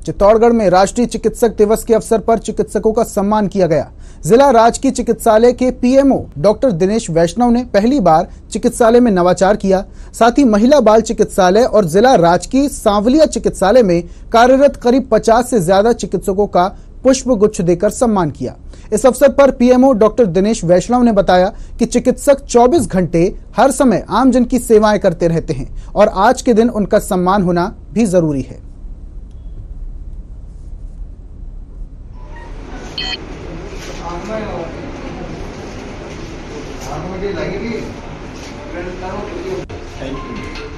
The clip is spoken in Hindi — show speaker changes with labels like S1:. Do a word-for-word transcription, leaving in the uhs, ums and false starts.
S1: चित्तौड़गढ़ में राष्ट्रीय चिकित्सक दिवस के अवसर पर चिकित्सकों का सम्मान किया गया। जिला राजकीय चिकित्सालय के पीएमओ डॉक्टर दिनेश वैष्णव ने पहली बार चिकित्सालय में नवाचार किया। साथ ही महिला बाल चिकित्सालय और जिला राजकीय सांवलिया चिकित्सालय में कार्यरत करीब पचास से ज्यादा चिकित्सकों का पुष्प गुच्छ देकर सम्मान किया। इस अवसर पर पीएमओ डॉक्टर दिनेश वैष्णव ने बताया कि चिकित्सक चौबीस घंटे हर समय आमजन की सेवाएं करते रहते हैं और आज के दिन उनका सम्मान होना भी जरूरी है।
S2: Thank you.